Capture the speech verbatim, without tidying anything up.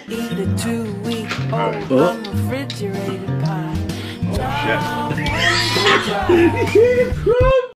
Eat a two-week-old Oh. unrefrigerated pie. Oh shit.